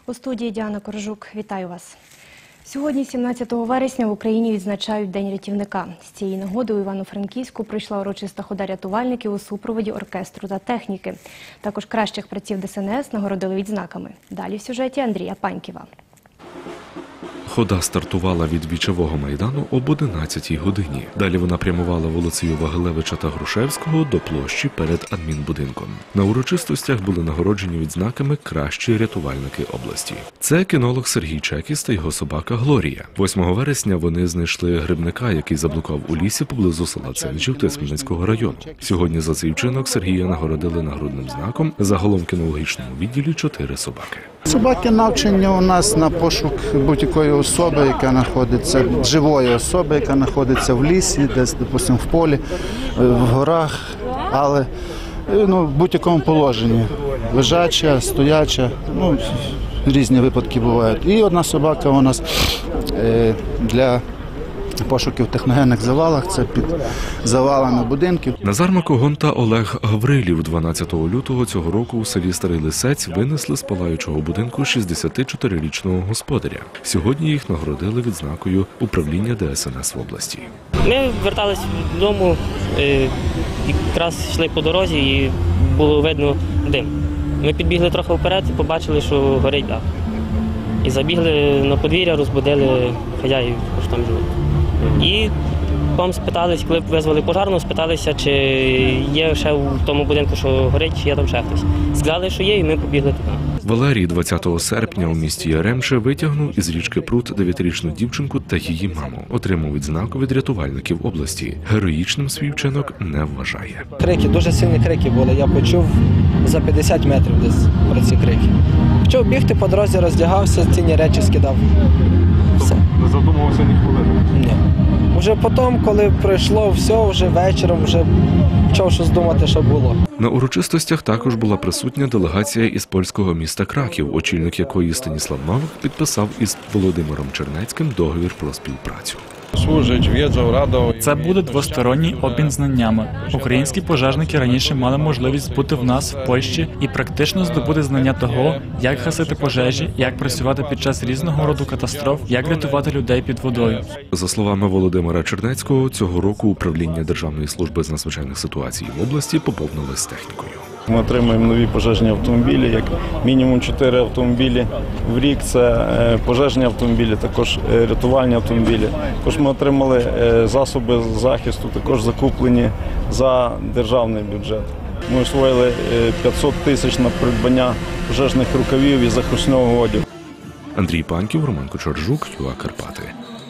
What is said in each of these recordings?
У студії Діана Коржук. Вітаю вас. Сьогодні, 17 вересня, в Україні відзначають День рятівника. З цієї нагоди у Івано-Франківську пройшла урочиста хода рятувальників у супроводі оркестру та техніки. Також кращих братів ДСНС нагородили відзнаками. Далі в сюжеті Андрія Паньківа. Хода стартувала від Вічового майдану об 11-й годині. Далі вона прямувала вулицею Вагилевича та Грушевського до площі перед адмінбудинком. На урочистостях були нагороджені відзнаками кращі рятувальники області. Це кінолог Сергій Чекіс та його собака Глорія. 8 вересня вони знайшли грибника, який заблукав у лісі поблизу села Ценичів Тисменницького району. Сьогодні за цей вчинок Сергія нагородили нагрудним знаком. Загалом в кінологічному відділі 4 собаки. Собаки навчені у нас на пошук будь-якої особи, яка знаходиться, живої особи, яка знаходиться в лісі, десь, допустимо, в полі, в горах, але в будь-якому положенні. Лежача, стояча, різні випадки бувають. І одна собака у нас для пошуків в техногенних завалах, це під завалами будинків. Назар Макогон та Олег Гаврилів 12 лютого цього року у селі Старий Лисець винесли з палаючого будинку 64-річного господаря. Сьогодні їх нагородили відзнакою управління ДСНС в області. Ми вертались додому, якраз йшли по дорозі і було видно дим. Ми підбігли трохи вперед і побачили, що горить дах. І забігли на подвір'я, розбудили хазяїв, що там живуть. І потім спитались, коли визвали пожарну, спиталися, чи є ще в тому будинку, що горить, чи є там ще хтось. Сказали, що є, і ми побігли туди. Валерій 20 серпня у місті Яремче витягнув із річки Прут 9-річну дівчинку та її маму. Отримав відзнаку від рятувальників області. Героїчним свій вчинок не вважає. Крики, дуже сильні крики були. Я почув за 50 метрів десь про ці крики. Почав бігти по дорозі, роздягався, цінні речі скидав. Все. Не задумувався ніколи? Ні. Уже потім, коли пройшло все, вже вечором, вже почав щось думати, що було. На урочистостях також була присутня делегація із польського міста Краків, очільник якої Станіслав Новик підписав із Володимиром Чернецьким договір про співпрацю. Це буде двосторонній обмін знаннями. Українські пожежники раніше мали можливість бути в нас в Польщі і практично здобути знання того, як гасити пожежі, як працювати під час різного роду катастроф, як рятувати людей під водою. За словами Володимира Чернецького, цього року управління Державної служби з надзвичайних ситуацій в області поповнилось технікою. Ми отримуємо нові пожежні автомобілі, як мінімум 4 автомобілі в рік. Це пожежні автомобілі, також рятувальні автомобілі. Також ми отримали засоби захисту, також закуплені за державний бюджет. Ми освоїли 500 тисяч на придбання пожежних рукавів і захисного одягу. Андрій Паньків, Роман Кочержук, ЮА Карпати.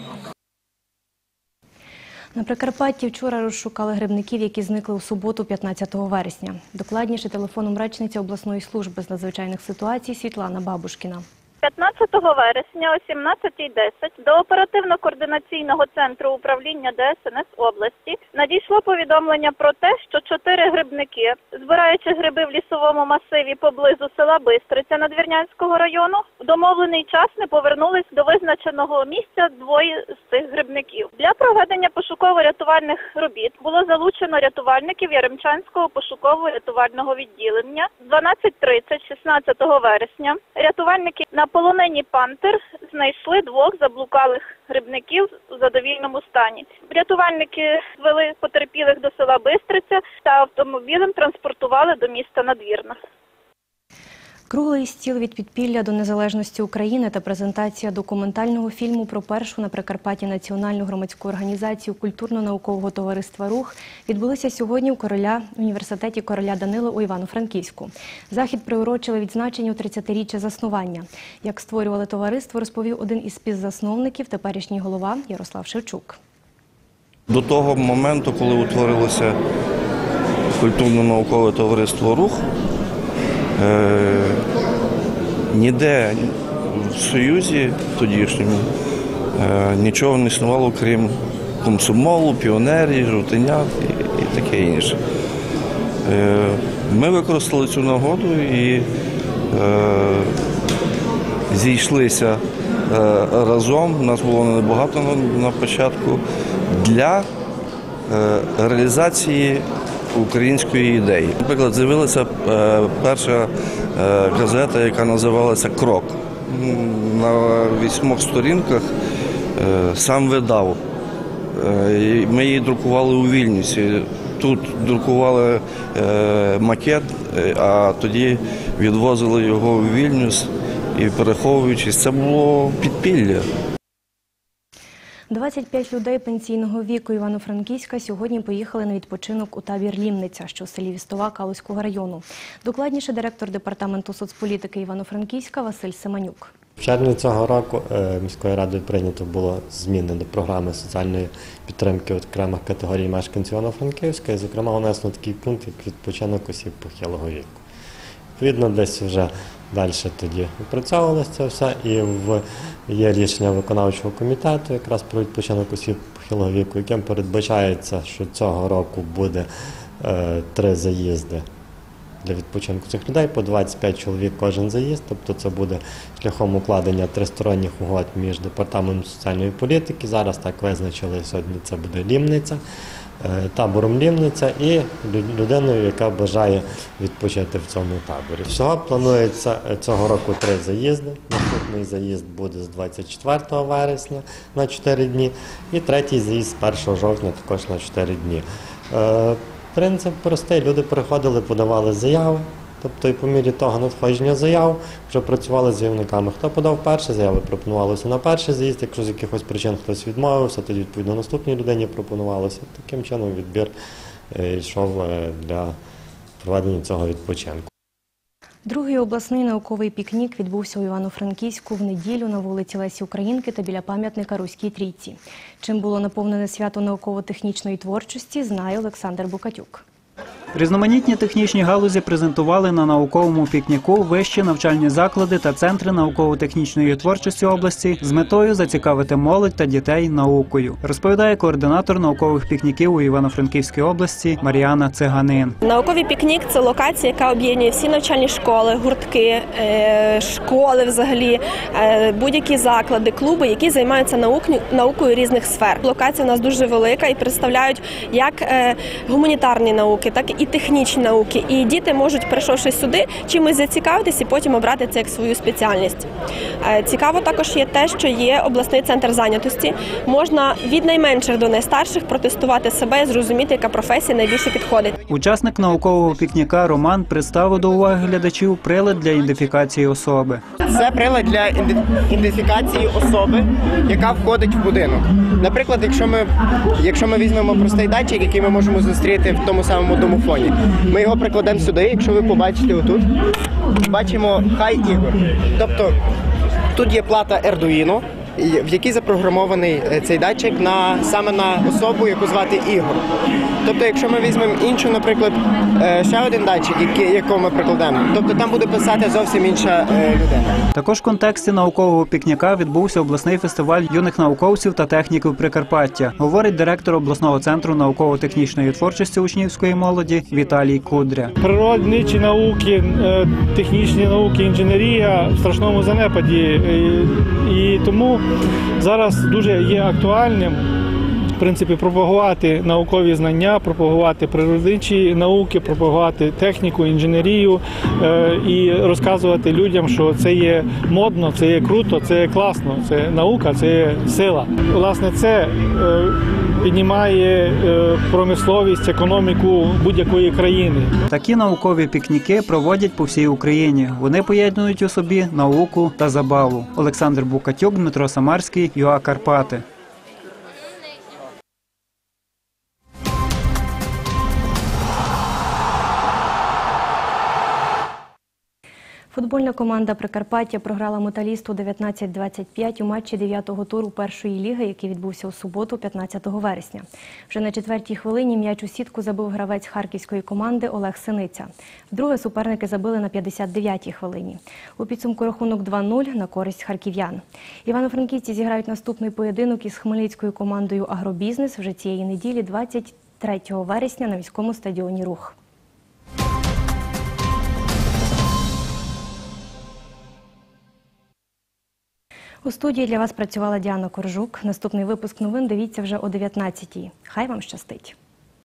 На Прикарпатті вчора розшукали грибників, які зникли у суботу, 15 вересня. Докладніше телефоном речниця обласної служби з надзвичайних ситуацій Світлана Бабушкіна. 15 вересня о 17:10 до оперативно-координаційного центру управління ДСНС області надійшло повідомлення про те, що 4 грибники, збираючи гриби в лісовому масиві поблизу села Бистриця Надвірнянського району, в домовлений час не повернулись до визначеного місця 2 з цих грибників. Для проведення пошуково-рятувальних робіт було залучено рятувальників Яремчанського пошуково-рятувального відділення. 12:30 16 вересня рятувальники на полонині «Пантер» знайшли 2 заблукалих грибників у задовільному стані. Рятувальники звели потерпілих до села Бистриця та автомобілем транспортували до міста Надвірна. Круглий стіл від підпілля до незалежності України та презентація документального фільму про першу на Прикарпатті національну громадську організацію культурно-наукового товариства «Рух» відбулися сьогодні в університеті короля Данила у Івано-Франківську. Захід приурочили відзначенню 30-річчя заснування. Як створювали товариство, розповів один із співзасновників, теперішній голова Ярослав Шевчук. До того моменту, коли утворилося культурно-наукове товариство «Рух», ніде в Союзі тодішньому нічого не існувало, крім комсомолу, піонерів, жовтенят і таке інше. Ми використали цю нагоду і зійшлися разом, нас було небагато на початку, для реалізації української ідеї. Наприклад, з'явилася перша газета, яка називалася «Крок». на 8 сторінках сам видав. Ми її друкували у Вільнюсі. Тут друкували макет, а тоді відвозили його у Вільнюс і переховуючись, це було підпілля. 25 людей пенсійного віку Івано-Франківська сьогодні поїхали на відпочинок у табір Лімниця, що в селі Вістова Калузького району. Докладніше директор департаменту соцполітики Івано-Франківська Василь Семенюк. В червні цього року міською радою прийнято було зміни до програми соціальної підтримки окремих категорій мешканців Івано-Франківська, і, зокрема, внесено такий пункт, як відпочинок осіб похилого віку. Відповідно, десь вже далі тоді відпрацьовувалося це все, і є рішення виконавчого комітету якраз про відпочинок осіб похилого віку, яким передбачається, що цього року буде 3 заїзди для відпочинку цих людей, по 25 чоловік кожен заїзд, тобто це буде шляхом укладення тристоронніх угод між департаментом соціальної політики, зараз так визначили, сьогодні це буде Лімниця, табором Лімниця і людиною, яка бажає відпочити в цьому таборі. Всього планується цього року 3 заїзди, наступний заїзд буде з 24 вересня на 4 дні і третій заїзд з 1 жовтня також на 4 дні. Принцип простий, люди приходили, подавали заяви, тобто і по мірі того надходження заяв вже працювали з заявниками. Хто подав перші заяви, пропонувалося на перший заїзд, якщо з якихось причин хтось відмовився, тоді відповідно наступній людині пропонувалося. Таким чином відбір йшов для проведення цього відпочинку. Другий обласний науковий пікнік відбувся у Івано-Франківську в неділю на вулиці Лесі Українки та біля пам'ятника Руській Трійці. Чим було наповнене свято науково-технічної творчості, знає Олександр Букатюк. Різноманітні технічні галузі презентували на науковому пікніку вищі навчальні заклади та центри науково-технічної творчості області з метою зацікавити молодь та дітей наукою, розповідає координатор наукових пікніків у Івано-Франківській області Мар'яна Циганин. Науковий пікнік – це локація, яка об'єднує всі навчальні школи, гуртки, школи взагалі, будь-які заклади, клуби, які займаються наукою різних сфер. Локація у нас дуже велика і представляють як гуманітарні науки, так і технічні науки. І діти можуть, прийшовши сюди, чимось зацікавитись і потім обрати це як свою спеціальність. Цікаво також є те, що є обласний центр зайнятості. Можна від найменших до найстарших протестувати себе і зрозуміти, яка професія найбільше підходить. Учасник наукового пікніка Роман представив до уваги глядачів прилад для ідентифікації особи. Це прилад для ідентифікації особи, яка входить в будинок. Наприклад, якщо ми візьмемо простий датчик, який ми можемо зустріти в тому самому домофоні, ми його прикладемо сюди, якщо ви побачите отут, бачимо Хай Ігор. Тобто тут є плата Arduino, в якій запрограмований цей датчик саме на особу, яку звати Ігор. Тобто, якщо ми візьмемо іншу, наприклад, ще один датчик, якого ми прикладемо, тобто там буде писати зовсім інша людина. Також в контексті наукового пікніка відбувся обласний фестиваль юних науковців та техніків Прикарпаття, говорить директор обласного центру науково-технічної творчості учнівської молоді Віталій Кудря. Природничі науки, технічні науки, інженерія в страшному занепаді. І тому зараз дуже є актуальним в принципі, пропагувати наукові знання, пропагувати природничі науки, пропагувати техніку, інженерію і розказувати людям, що це є модно, це є круто, це є класно, це наука, це є сила. Власне, це піднімає промисловість, економіку будь-якої країни. Такі наукові пікніки проводять по всій Україні. Вони поєднують у собі науку та забаву. Олександр Букатюк, Дмитро Самарський, ЮА Карпати. Футбольна команда Прикарпаття програла Металісту 19-25 у матчі 9-го туру першої ліги, який відбувся у суботу, 15 вересня. Вже на 4-й хвилині м'яч у сітку забив гравець харківської команди Олег Синиця. Вдруге суперники забили на 59-й хвилині. У підсумку рахунок 2-0 на користь харків'ян. Івано-Франківці зіграють наступний поєдинок із хмельницькою командою «Агробізнес» вже цієї неділі, 23 вересня на міському стадіоні «Рух». У студії для вас працювала Діана Коржук. Наступний випуск новин дивіться вже о 19-й. Хай вам щастить!